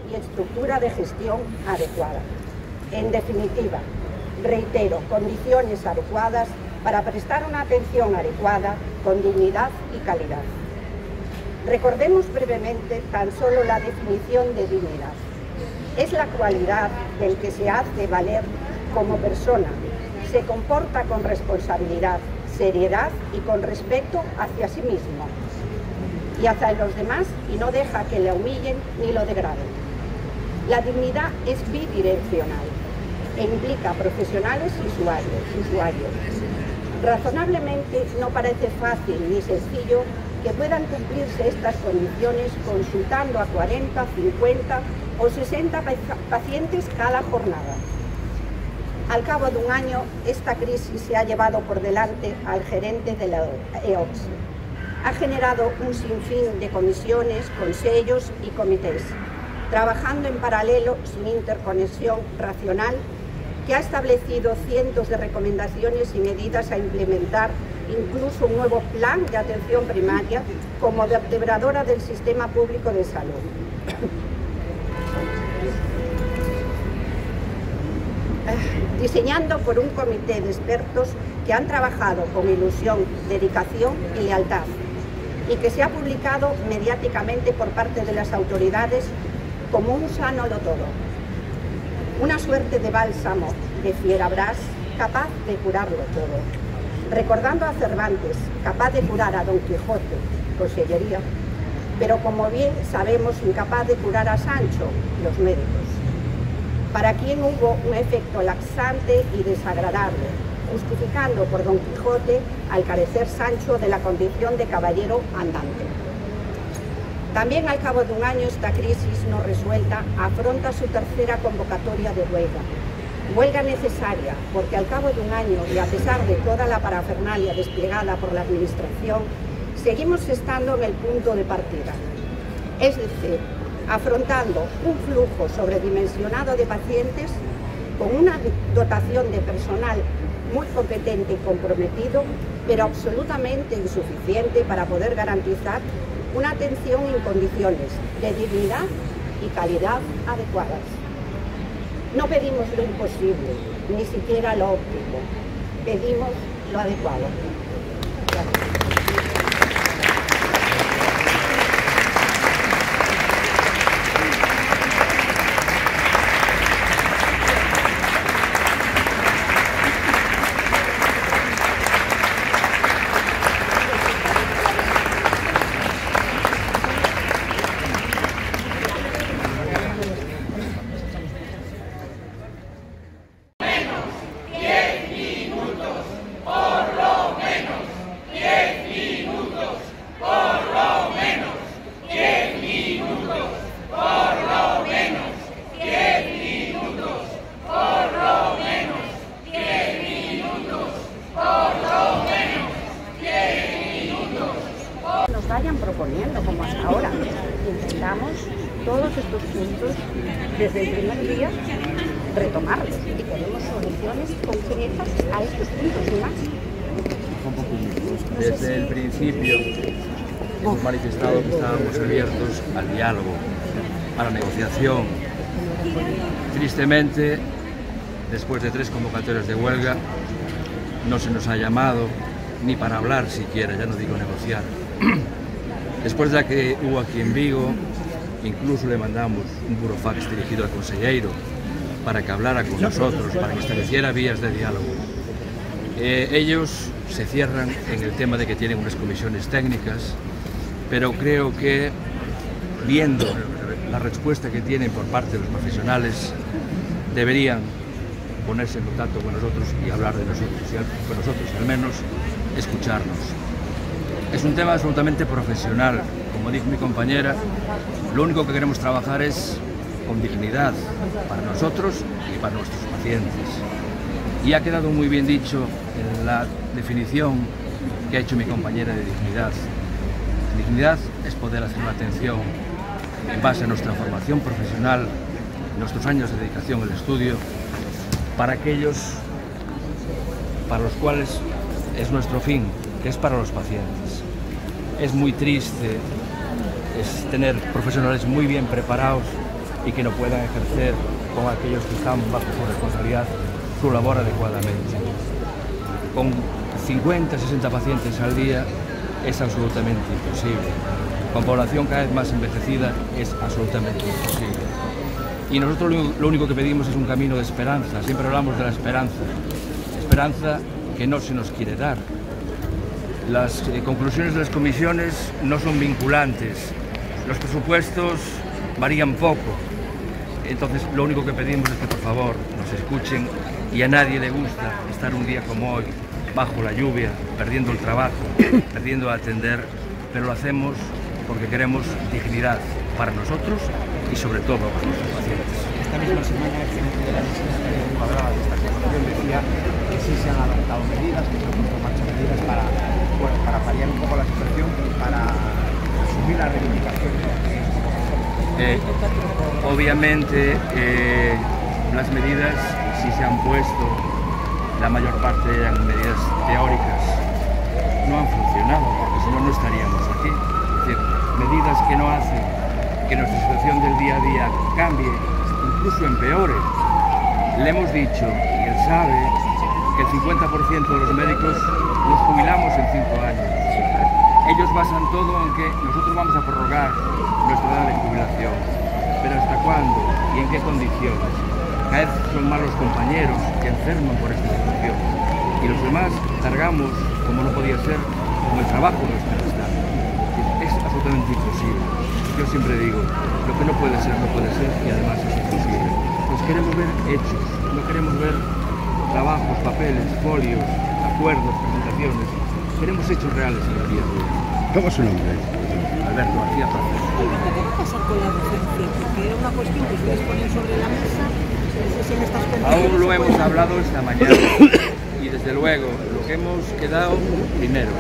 y estructura de gestión adecuada. En definitiva, reitero, condiciones adecuadas para prestar una atención adecuada, con dignidad y calidad. Recordemos brevemente tan solo la definición de dignidad. Es la cualidad del que se hace valer como persona, se comporta con responsabilidad, seriedad y con respeto hacia sí mismo y hacia los demás, y no deja que le humillen ni lo degraden. La dignidad es bidireccional e implica profesionales y usuarios. Razonablemente no parece fácil ni sencillo que puedan cumplirse estas condiciones consultando a 40, 50 o 60 pacientes cada jornada. Al cabo de un año, esta crisis se ha llevado por delante al gerente de la EOPS. Ha generado un sinfín de comisiones, consejos y comités, trabajando en paralelo sin interconexión racional, que ha establecido cientos de recomendaciones y medidas a implementar, incluso un nuevo plan de atención primaria como vertebradora del sistema público de salud. Diseñando por un comité de expertos que han trabajado con ilusión, dedicación y lealtad, y que se ha publicado mediáticamente por parte de las autoridades como un sándalo todo. Una suerte de bálsamo de fierabrás capaz de curarlo todo. Recordando a Cervantes, capaz de curar a Don Quijote, consellería, pero como bien sabemos, incapaz de curar a Sancho, los médicos. Para quien hubo un efecto laxante y desagradable, justificando por Don Quijote al carecer Sancho de la condición de caballero andante. También al cabo de un año, esta crisis no resuelta afronta su tercera convocatoria de huelga. Huelga necesaria, porque al cabo de un año y a pesar de toda la parafernalia desplegada por la Administración, seguimos estando en el punto de partida. Es decir, afrontando un flujo sobredimensionado de pacientes con una dotación de personal muy competente y comprometido, pero absolutamente insuficiente para poder garantizar una atención en condiciones de dignidad y calidad adecuadas. No pedimos lo imposible, ni siquiera lo óptimo, pedimos lo adecuado. Gracias. Vayan proponiendo como hasta ahora. Intentamos todos estos puntos desde el primer día retomarlos y tenemos soluciones concretas a estos puntos y más. Desde el principio hemos manifestado que estábamos abiertos al diálogo, a la negociación. Tristemente, después de 3 convocatorias de huelga, no se nos ha llamado ni para hablar siquiera, ya no digo negociar. Después de la que hubo aquí en Vigo, incluso le mandamos un burofax dirigido al conselleiro para que hablara con nosotros, para que estableciera vías de diálogo. Ellos se cierran en el tema de que tienen unas comisiones técnicas, pero creo que, viendo la respuesta que tienen por parte de los profesionales, deberían ponerse en contacto con nosotros y hablar de nosotros, con nosotros, al menos escucharnos. Es un tema absolutamente profesional, como dijo mi compañera, lo único que queremos trabajar es con dignidad para nosotros y para nuestros pacientes. Y ha quedado muy bien dicho en la definición que ha hecho mi compañera de dignidad. Dignidad es poder hacer una atención en base a nuestra formación profesional, nuestros años de dedicación al estudio, para aquellos para los cuales es nuestro fin, que es para los pacientes. Es muy triste tener profesionales muy bien preparados y que no puedan ejercer con aquellos que están bajo su responsabilidad su labor adecuadamente. Con 50, 60 pacientes al día es absolutamente imposible. Con población cada vez más envejecida es absolutamente imposible. Y nosotros lo único que pedimos es un camino de esperanza. Siempre hablamos de la esperanza. Esperanza que no se nos quiere dar. Las conclusiones de las comisiones no son vinculantes. Los presupuestos varían poco. Entonces lo único que pedimos es que por favor nos escuchen, y a nadie le gusta estar un día como hoy bajo la lluvia, perdiendo el trabajo, perdiendo a atender, pero lo hacemos porque queremos dignidad para nosotros y sobre todo para nuestros pacientes. Esta misma semana el gerente de la Secretaría hablaba de esta cuestión, decía que sí se han adoptado medidas, que se han puesto en marcha medidas para paliar un poco la situación y para asumir la reivindicación. Obviamente las medidas sí se han puesto, la mayor parte eran medidas teóricas, no han funcionado porque si no, no estaríamos aquí. Es decir, medidas que no hacen que nuestra situación del día a día cambie, incluso empeore. Le hemos dicho, y él sabe, que el 50% de los médicos nos jubilamos en 5 años. Ellos basan todo en que nosotros vamos a prorrogar nuestra edad de jubilación. Pero ¿hasta cuándo y en qué condiciones? Cada vez son más los compañeros que enferman por esta situación. Y los demás cargamos, como no podía ser, con el trabajo de nuestro Estado. Es absolutamente imposible. Yo siempre digo, lo que no puede ser, no puede ser, y además es imposible. Pues queremos ver hechos, no queremos ver trabajos, papeles, folios, acuerdos, presentaciones. Queremos hechos reales en el día de hoy. ¿Cómo es su nombre? Alberto García Paz. ¿Qué va a pasar con la docencia? Porque era una cuestión que ustedes ponen sobre la mesa. No sé si en estas condiciones... Aún lo hemos hablado esta mañana y desde luego lo que hemos quedado primero.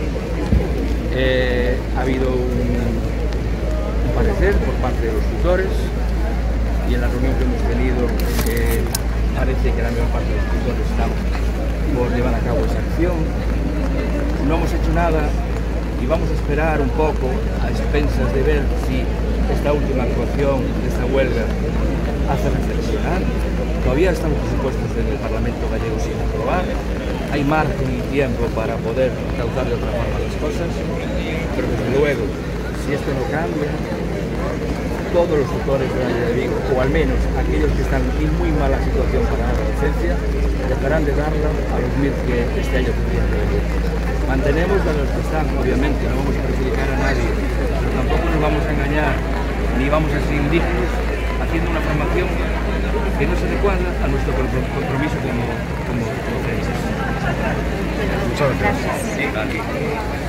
Ha habido un parecer por parte de los tutores y en la reunión que hemos tenido parece que la mayor parte de los tutores están por llevar a cabo esa acción. No hemos hecho nada y vamos a esperar un poco a expensas de ver si esta última actuación de esta huelga hace reflexionar. Todavía están los presupuestos en el Parlamento gallego sin aprobar. Hay margen y tiempo para poder causar de otra forma las cosas, pero desde luego, si esto no cambia, todos los tutores de la Valle de Vigo, o al menos aquellos que están en muy mala situación para dar la licencia, dejarán de darla a los 1000 que este año tendrían que venir. Mantenemos a los que están, obviamente, no vamos a perjudicar a nadie, pero tampoco nos vamos a engañar, ni vamos a ser indignos haciendo una formación que no se adecuada a nuestro compromiso como docentes. Muchas gracias. Sí, aquí.